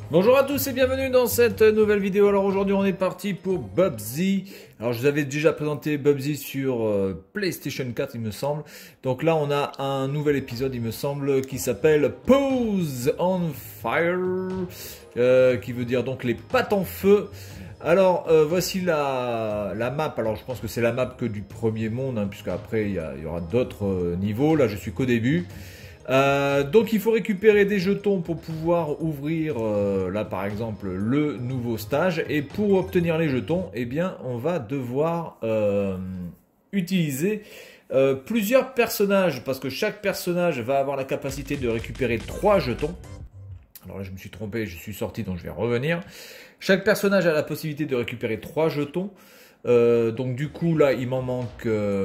Bonjour à tous et bienvenue dans cette nouvelle vidéo. Alors aujourd'hui on est parti pour Bubsy. Alors je vous avais déjà présenté Bubsy sur PlayStation 4 il me semble. Donc là on a un nouvel épisode il me semble qui s'appelle Paws on Fire. Qui veut dire donc les pattes en feu. Alors voici la map. Alors je pense que c'est la map que du premier monde hein, puisque après il y aura d'autres niveaux. Là je suis qu'au début. Donc il faut récupérer des jetons pour pouvoir ouvrir là par exemple le nouveau stage, et pour obtenir les jetons eh bien on va devoir utiliser plusieurs personnages, parce que chaque personnage va avoir la capacité de récupérer 3 jetons. Alors là je me suis trompé, je suis sorti donc je vais revenir. Chaque personnage a la possibilité de récupérer 3 jetons. Donc du coup là il m'en manque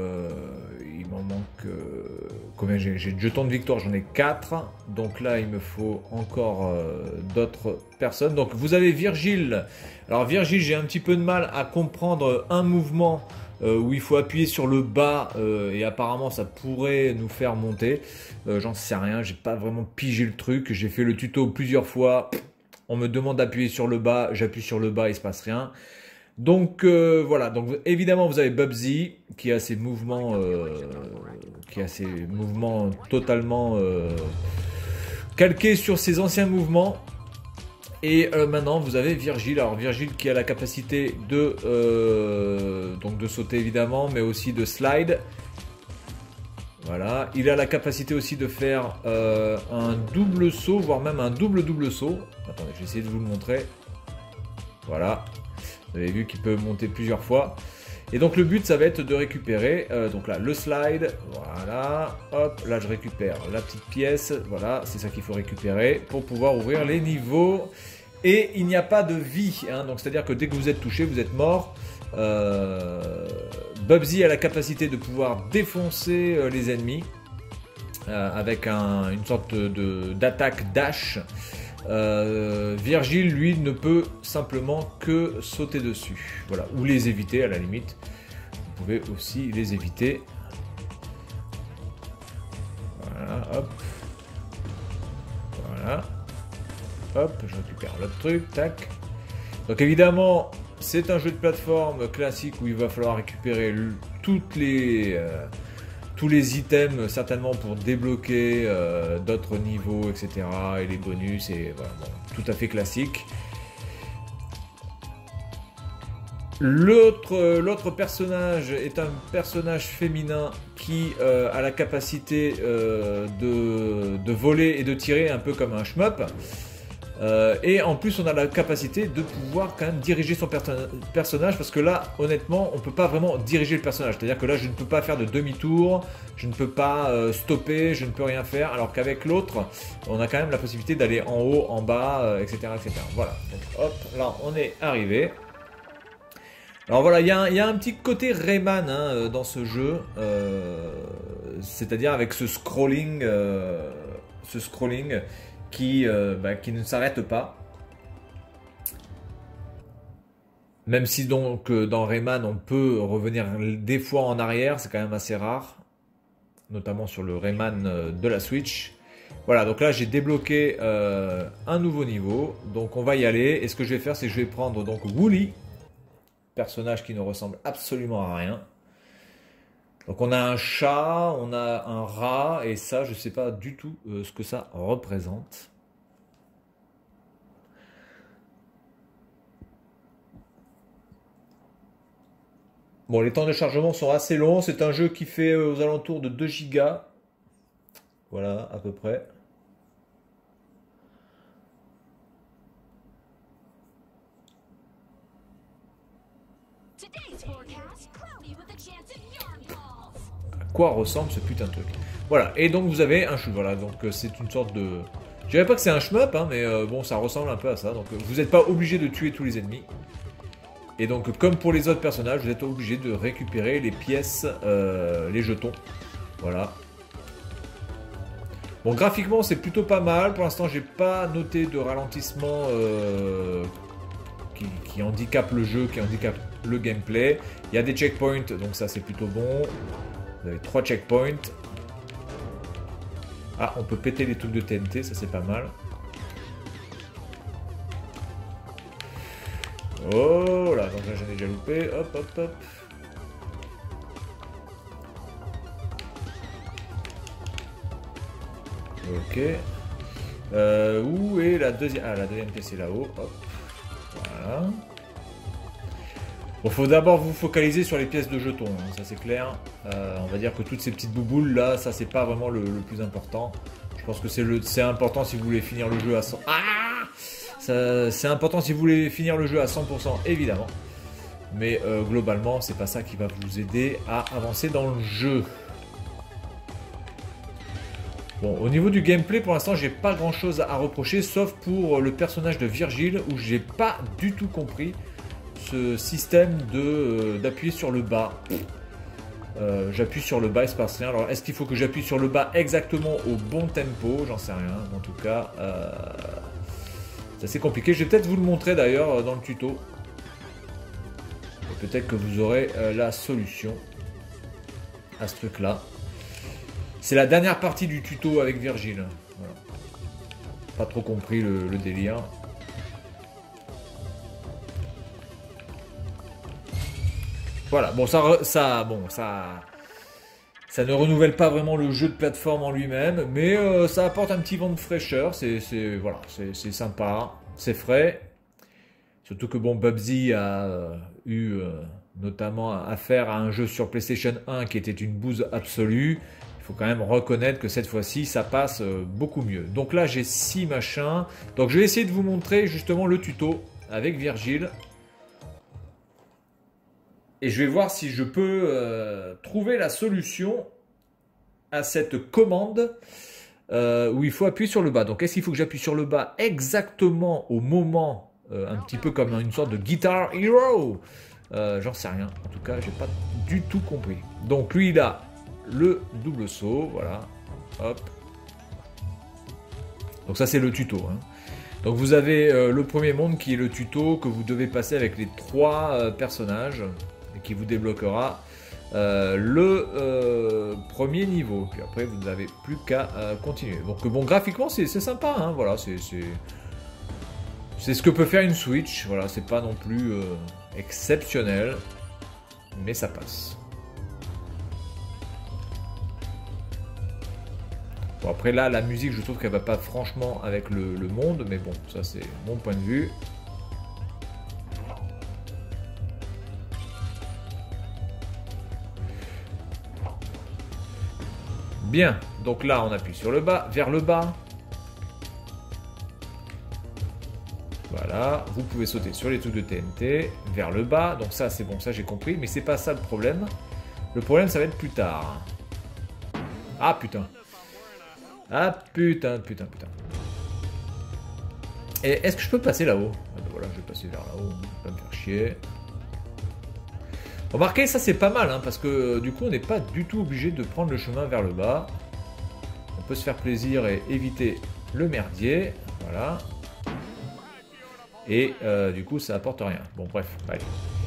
combien j'ai de jetons de victoire, j'en ai 4, donc là il me faut encore d'autres personnes. Donc vous avez Virgile. Alors Virgile, j'ai un petit peu de mal à comprendre un mouvement où il faut appuyer sur le bas et apparemment ça pourrait nous faire monter. J'en sais rien, j'ai pas vraiment pigé le truc, j'ai fait le tuto plusieurs fois, on me demande d'appuyer sur le bas, j'appuie sur le bas, il se passe rien. Donc voilà, donc évidemment vous avez Bubsy qui a ses mouvements, totalement calqués sur ses anciens mouvements. Et maintenant vous avez Virgile. Alors Virgile qui a la capacité de sauter évidemment, mais aussi de slide. Voilà, il a la capacité aussi de faire un double saut, voire même un double saut. Attendez, je vais essayer de vous le montrer. Voilà. Vous avez vu qu'il peut monter plusieurs fois. Et donc le but ça va être de récupérer donc là le slide, voilà, hop, là je récupère la petite pièce, voilà, c'est ça qu'il faut récupérer pour pouvoir ouvrir les niveaux. Et il n'y a pas de vie, hein, donc c'est à dire que dès que vous êtes touché, vous êtes mort. Bubsy a la capacité de pouvoir défoncer les ennemis avec une sorte d'attaque dash. Virgile lui ne peut simplement que sauter dessus, voilà, ou les éviter à la limite. Vous pouvez aussi les éviter. Voilà, hop, voilà, hop, je récupère l'autre truc, tac. Donc évidemment c'est un jeu de plateforme classique où il va falloir récupérer tous les items certainement pour débloquer d'autres niveaux, etc. Et les bonus, et voilà, bon, tout à fait classique. L'autre personnage est un personnage féminin qui a la capacité de voler et de tirer un peu comme un shmup. Et en plus on a la capacité de pouvoir quand même diriger son personnage, parce que là honnêtement on peut pas vraiment diriger le personnage, c'est à dire que là je ne peux pas faire de demi-tour, je ne peux pas stopper, je ne peux rien faire, alors qu'avec l'autre on a quand même la possibilité d'aller en haut, en bas, etc., etc. Voilà, donc hop, là on est arrivé. Alors voilà, il y a un petit côté Rayman hein, dans ce jeu, c'est à dire avec ce scrolling qui ne s'arrête pas. Même si donc dans Rayman on peut revenir des fois en arrière, c'est quand même assez rare. Notamment sur le Rayman de la Switch. Voilà, donc là j'ai débloqué un nouveau niveau. Donc on va y aller. Et ce que je vais faire, c'est que je vais prendre donc Wooly. Personnage qui ne ressemble absolument à rien. Donc on a un chat, on a un rat, et ça je sais pas du tout ce que ça représente. Bon, les temps de chargement sont assez longs, c'est un jeu qui fait aux alentours de 2 gigas. Voilà, à peu près. À quoi ressemble ce putain de truc? Voilà, et donc vous avez un shmup, voilà, donc c'est une sorte de... Je dirais pas que c'est un shmup, hein, mais bon, ça ressemble un peu à ça, donc vous n'êtes pas obligé de tuer tous les ennemis. Et donc, comme pour les autres personnages, vous êtes obligé de récupérer les pièces, les jetons. Voilà. Bon, graphiquement, c'est plutôt pas mal. Pour l'instant, j'ai pas noté de ralentissement qui handicape le jeu, qui handicape le gameplay. Il y a des checkpoints, donc ça, c'est plutôt bon. Vous avez 3 checkpoints. Ah, on peut péter les trucs de TNT, ça c'est pas mal. Oh là, donc là j'en ai déjà loupé. Hop, hop, hop. Ok. Où est la deuxième... Ah, la deuxième pièce est là-haut. Hop. Voilà. Bon, faut d'abord vous focaliser sur les pièces de jetons, hein, ça c'est clair. On va dire que toutes ces petites bouboules là, ça c'est pas vraiment le plus important. Je pense que c'est important si vous voulez finir le jeu à 100%. Ah, c'est important si vous voulez finir le jeu à 100%, évidemment. Mais globalement, c'est pas ça qui va vous aider à avancer dans le jeu. Bon, au niveau du gameplay, pour l'instant, j'ai pas grand chose à reprocher, sauf pour le personnage de Virgile, où j'ai pas du tout compris ce système d'appuyer sur le bas. J'appuie sur le bas, il se passe rien. Alors, est-ce qu'il faut que j'appuie sur le bas exactement au bon tempo? J'en sais rien. En tout cas, c'est assez compliqué. Je vais peut-être vous le montrer d'ailleurs dans le tuto. Peut-être que vous aurez la solution à ce truc-là. C'est la dernière partie du tuto avec Virgile. Voilà. Pas trop compris le délire. Voilà, bon ça ne renouvelle pas vraiment le jeu de plateforme en lui-même, mais ça apporte un petit vent de fraîcheur. Voilà, c'est sympa, c'est frais. Surtout que bon, Bubsy a eu notamment affaire à un jeu sur PlayStation 1 qui était une bouse absolue. Il faut quand même reconnaître que cette fois-ci, ça passe beaucoup mieux. Donc là, j'ai 6 machins. Donc je vais essayer de vous montrer justement le tuto avec Virgile. Et je vais voir si je peux trouver la solution à cette commande où il faut appuyer sur le bas. Donc est-ce qu'il faut que j'appuie sur le bas exactement au moment, un petit peu comme une sorte de Guitar Hero? J'en sais rien. En tout cas, j'ai pas du tout compris. Donc lui, il a le double saut. Voilà. Hop. Donc ça, c'est le tuto. Hein. Donc vous avez le premier monde qui est le tuto que vous devez passer avec les 3 personnages. Qui vous débloquera le premier niveau. Puis après, vous n'avez plus qu'à continuer. Donc bon, graphiquement, c'est sympa. Hein, voilà, c'est ce que peut faire une Switch. Voilà, c'est pas non plus exceptionnel, mais ça passe. Bon, après là, la musique, je trouve qu'elle va pas franchement avec le monde, mais bon, ça c'est mon point de vue. Bien, donc là on appuie sur le bas, vers le bas. Voilà, vous pouvez sauter sur les trucs de TNT, vers le bas. Donc ça c'est bon, ça j'ai compris, mais c'est pas ça le problème. Le problème ça va être plus tard. Ah putain. Ah putain. Et est-ce que je peux passer là-haut? Ah ben voilà, je vais passer vers là-haut, pas me faire chier. Remarquez, ça c'est pas mal, hein, parce que du coup on n'est pas du tout obligé de prendre le chemin vers le bas. On peut se faire plaisir et éviter le merdier, voilà. Et du coup ça apporte rien. Bon bref, allez.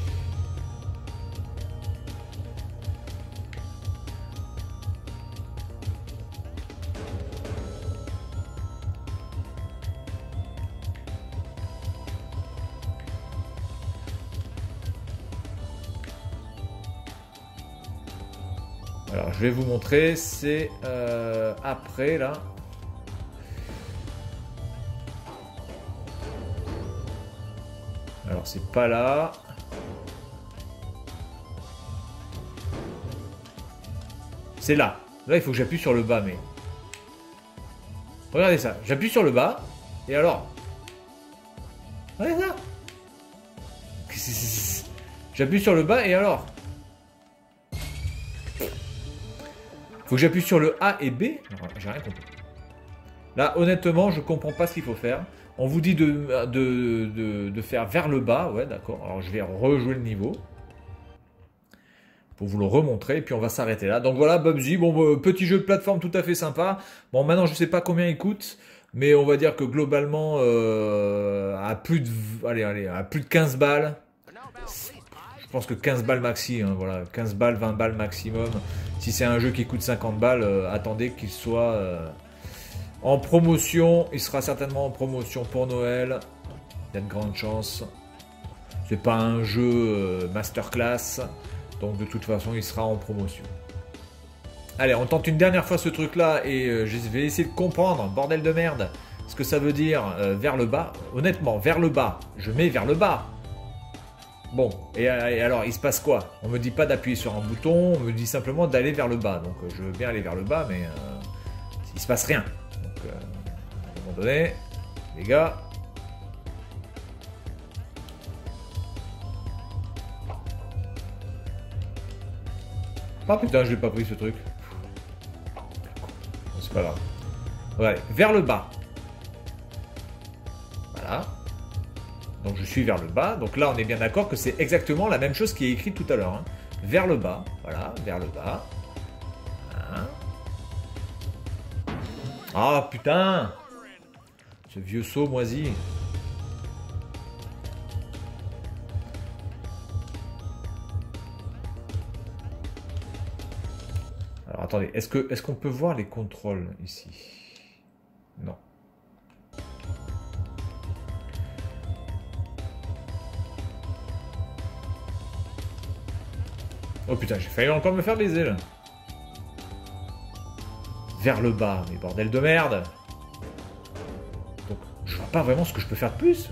Alors je vais vous montrer, c'est après là. Alors c'est pas là. C'est là. Là il faut que j'appuie sur le bas, mais... Regardez ça, j'appuie sur le bas, et alors... Regardez ça. J'appuie sur le bas, et alors... Faut que j'appuie sur le A et B. J'ai rien compris. Là, honnêtement, je comprends pas ce qu'il faut faire. On vous dit de faire vers le bas. Ouais, d'accord. Alors, je vais rejouer le niveau. Pour vous le remontrer. Et puis, on va s'arrêter là. Donc, voilà, Bubsy. Bon, petit jeu de plateforme tout à fait sympa. Bon, maintenant, je sais pas combien il coûte. Mais on va dire que globalement, à plus de 15 balles. Je pense que 15 balles maxi. Hein, voilà, 15 balles, 20 balles maximum. Si c'est un jeu qui coûte 50 balles, attendez qu'il soit en promotion. Il sera certainement en promotion pour Noël. Il y a de grandes chances. C'est pas un jeu masterclass, donc de toute façon il sera en promotion. Allez, on tente une dernière fois ce truc là et je vais essayer de comprendre, bordel de merde, ce que ça veut dire vers le bas. Honnêtement, vers le bas, je mets vers le bas. Bon, et alors il se passe quoi? On me dit pas d'appuyer sur un bouton, on me dit simplement d'aller vers le bas. Donc je veux bien aller vers le bas, mais il se passe rien. Donc à un moment donné, les gars... Ah putain, je l'ai pas pris ce truc. Bon, c'est pas grave. Ouais, vers le bas. Voilà. Donc je suis vers le bas. Donc là, on est bien d'accord que c'est exactement la même chose qui est écrite tout à l'heure. Hein. Vers le bas. Voilà, vers le bas. Voilà. Ah putain! Ce vieux saut moisi. Alors attendez, est-ce qu'on peut voir les contrôles ici? Non. Oh putain, j'ai failli encore me faire baiser là. Vers le bas, mais bordel de merde. Donc, je vois pas vraiment ce que je peux faire de plus.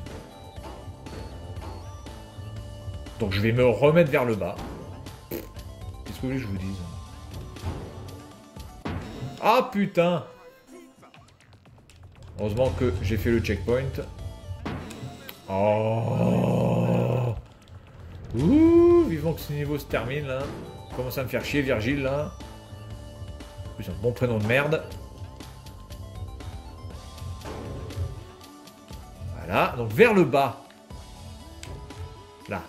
Donc je vais me remettre vers le bas. Qu'est-ce que vous voulez que je vous dise? Ah putain! Heureusement que j'ai fait le checkpoint. Oh! Ouh! Vivement que ce niveau se termine là. Commence à me faire chier Virgile là. En plus un bon prénom de merde. Voilà, donc vers le bas. Là.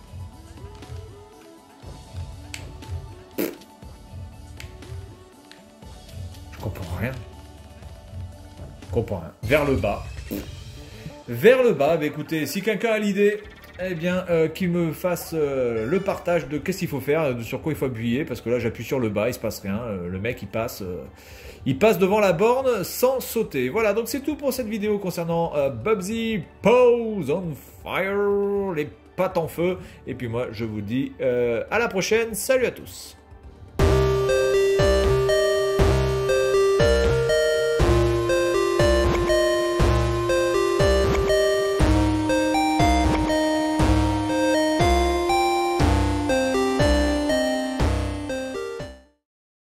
Je comprends rien. Je comprends rien. Vers le bas. Vers le bas, bah écoutez, si quelqu'un a l'idée, eh bien, qu'il me fasse le partage de qu'est-ce qu'il faut faire, de sur quoi il faut appuyer, parce que là j'appuie sur le bas, il se passe rien, le mec il passe devant la borne sans sauter. Voilà, donc c'est tout pour cette vidéo concernant Bubsy Pose on Fire, les pattes en feu, et puis moi je vous dis à la prochaine, salut à tous.